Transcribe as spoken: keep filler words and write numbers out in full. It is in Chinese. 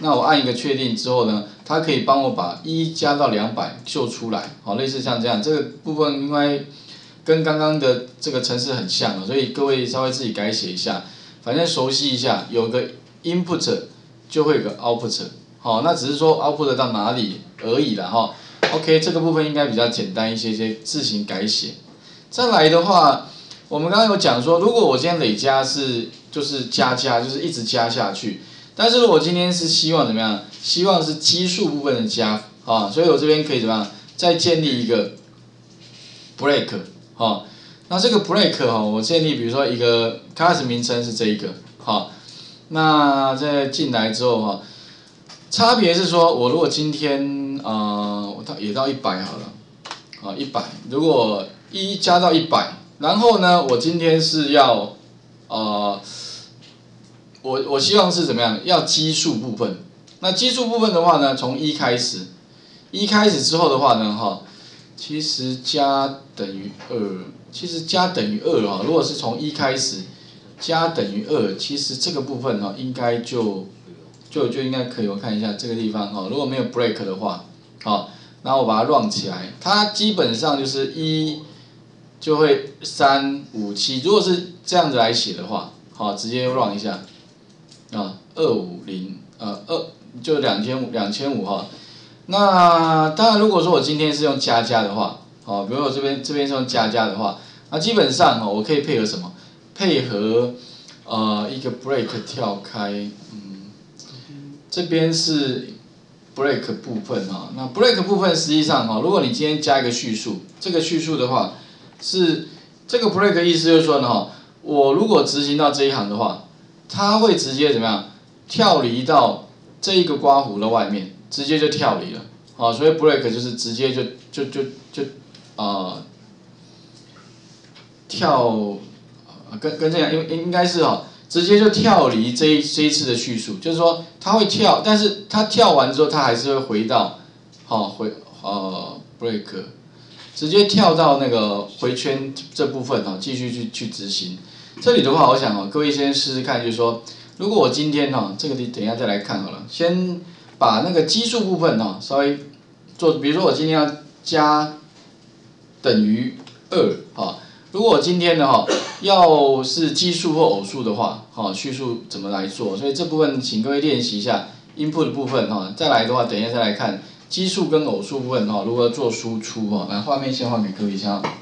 那我按一个确定之后呢，它可以帮我把一加到两百秀出来，好，类似像这样，这个部分应该跟刚刚的这个程式很像啊，所以各位稍微自己改写一下，反正熟悉一下，有个 input 就会有个 output， 好，那只是说 output 到哪里而已啦哈。OK， 这个部分应该比较简单一些些，自行改写。再来的话，我们刚刚有讲说，如果我今天累加是就是加加，就是一直加下去。但是如果今天是希望怎么样？希望是基数部分的加啊，所以我这边可以怎么样？再建立一个 break 啊，那这个 break 哈，我建立比如说一个 class 名称是这一个好，那再进来之后哈，差别是说我如果今天啊，我到也到一百好了，啊一百，如果一加到一百，然后呢，我今天是要呃。我我希望是怎么样？要基数部分。那基数部分的话呢，从一开始，一开始之后的话呢，哈，其实加等于二，其实加等于二哈。如果是从一开始，加等于二，其实这个部分哈，应该就就就应该可以。我看一下这个地方哈，如果没有 break 的话，好，然后我把它 run 起来，它基本上就是一就会三五七。如果是这样子来写的话，好，直接 run 一下。啊，二五零，呃，二就两千五，两千五哈。那当然，如果说我今天是用加加的话，哦，比如我这边这边是用加加的话，那基本上哦，我可以配合什么？配合呃一个 break 跳开，嗯，这边是 break 部分哈。那 break 部分实际上哈，如果你今天加一个叙述，这个叙述的话是这个 break 意思就是说呢哈，我如果执行到这一行的话。它会直接怎么样跳离到这一个刮弧的外面，直接就跳离了，好，所以 break 就是直接就就就就啊、呃、跳，跟跟这样，应应该是哈，直接就跳离这一这一次的叙述，就是说它会跳，但是它跳完之后，它还是会回到，好回呃 break， 直接跳到那个回圈这部分哈，继续去去执行。这里的话，我想哦，各位先试试看，就是说，如果我今天哈，这个你等一下再来看好了，先把那个基数部分哈稍微做，比如说我今天要加等于二哈，如果我今天的哈要是奇数或偶数的话，哈叙述怎么来做？所以这部分请各位练习一下 input 的部分哈，再来的话，等一下再来看奇数跟偶数部分哈如何做输出哈，来画面先换给各位一下。